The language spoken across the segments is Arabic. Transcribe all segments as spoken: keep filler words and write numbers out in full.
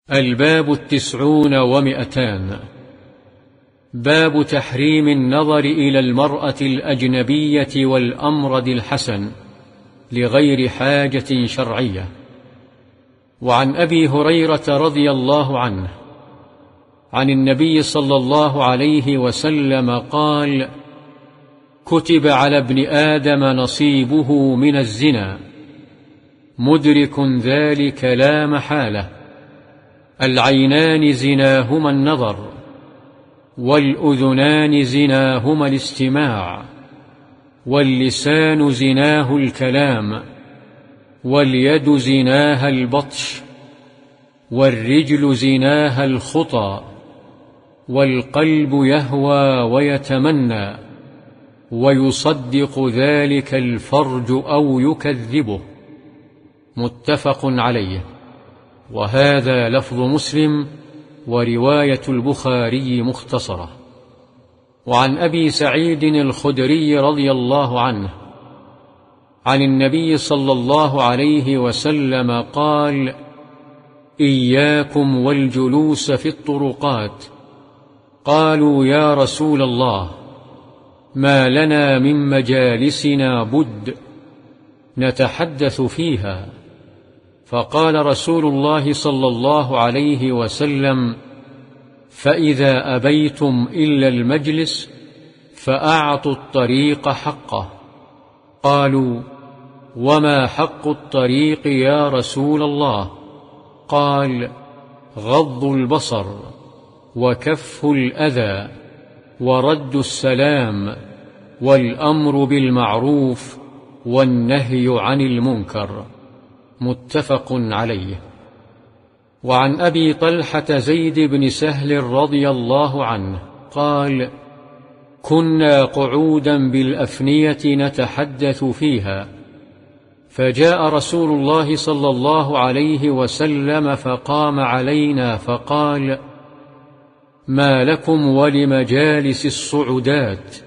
الباب التسعون ومئتان. باب تحريم النظر إلى المرأة الأجنبية والأمرد الحسن لغير حاجة شرعية. وعن أبي هريرة رضي الله عنه عن النبي صلى الله عليه وسلم قال: كتب على ابن آدم نصيبه من الزنا، مدرك ذلك لا محالة. العينان زناهما النظر، والأذنان زناهما الاستماع، واللسان زناه الكلام، واليد زناها البطش، والرجل زناها الخطى، والقلب يهوى ويتمنى، ويصدق ذلك الفرج أو يكذبه. متفق عليه، وهذا لفظ مسلم، ورواية البخاري مختصرة. وعن أبي سعيد الخدري رضي الله عنه عن النبي صلى الله عليه وسلم قال: إياكم والجلوس في الطرقات. قالوا: يا رسول الله، ما لنا من مجالسنا بد نتحدث فيها. فقال رسول الله صلى الله عليه وسلم: فإذا أبيتم إلا المجلس فأعطوا الطريق حقه. قالوا: وما حق الطريق يا رسول الله؟ قال: غض البصر، وكف الأذى، ورد السلام، والأمر بالمعروف، والنهي عن المنكر. متفق عليه. وعن أبي طلحة زيد بن سهل رضي الله عنه قال: كنا قعودا بالأفنية نتحدث فيها، فجاء رسول الله صلى الله عليه وسلم فقام علينا فقال: ما لكم ولمجالس الصعودات؟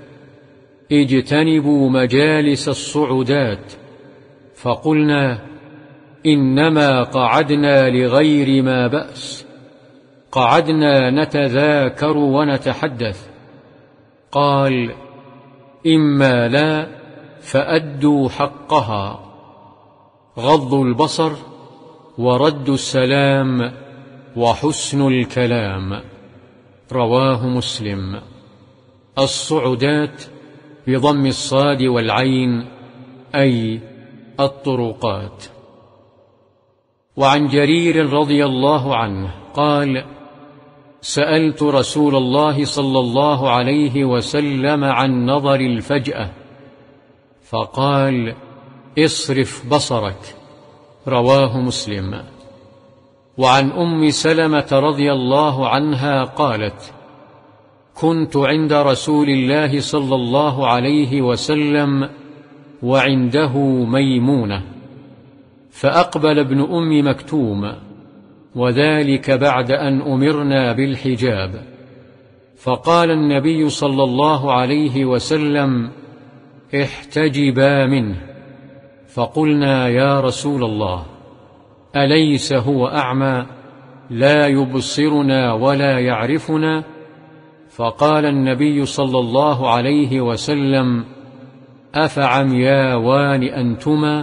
اجتنبوا مجالس الصعودات. فقلنا: إنما قعدنا لغير ما بأس، قعدنا نتذاكر ونتحدث. قال: إما لا فأدوا حقها: غض البصر، ورد السلام، وحسن الكلام. رواه مسلم. الصعودات بضم الصاد والعين، أي الطرقات. وعن جرير رضي الله عنه قال: سألت رسول الله صلى الله عليه وسلم عن نظر الفجأة، فقال: اصرف بصرك. رواه مسلم. وعن أم سلمة رضي الله عنها قالت: كنت عند رسول الله صلى الله عليه وسلم وعنده ميمونة، فأقبل ابن أم مكتوم، وذلك بعد أن أمرنا بالحجاب. فقال النبي صلى الله عليه وسلم: احتجبا منه. فقلنا: يا رسول الله، أليس هو أعمى لا يبصرنا ولا يعرفنا؟ فقال النبي صلى الله عليه وسلم: أفعمياوان أنتما؟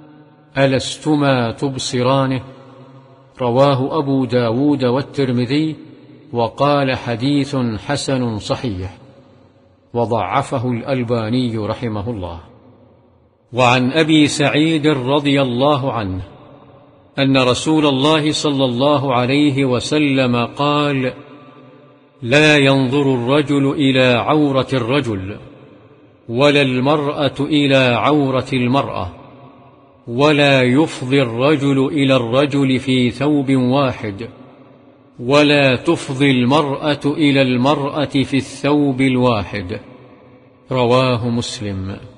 ألستما تبصرانه؟ رواه أبو داود والترمذي، وقال: حديث حسن صحيح، وضعفه الألباني رحمه الله. وعن أبي سعيد رضي الله عنه أن رسول الله صلى الله عليه وسلم قال: لا ينظر الرجل إلى عورة الرجل، ولا المرأة إلى عورة المرأة، ولا يفضي الرجل إلى الرجل في ثوب واحد، ولا تفضي المرأة إلى المرأة في الثوب الواحد. رواه مسلم.